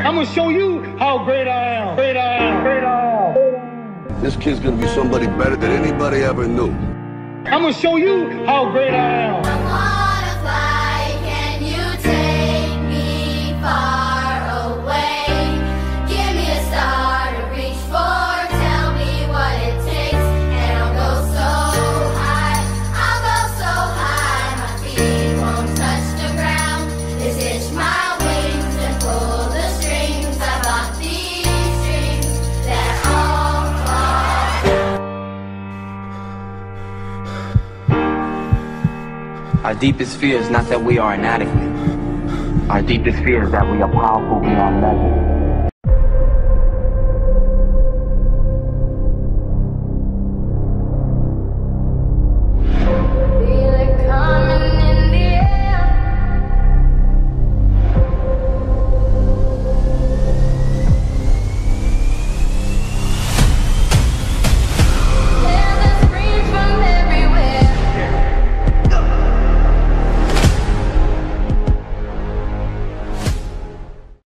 I'm gonna show you how great I am. Great I am. Great I am. This kid's gonna be somebody better than anybody ever knew. I'm gonna show you how great I am. I wanna fly, can you take me far away? Give me a star to reach for, tell me what it takes, and I'll go so high, my feet won't touch the ground. Just hitch my wings and pull the strings. I bought these strings that all fall. Our deepest fear is not that we are inadequate. Our deepest fear is that we are powerful beyond measure.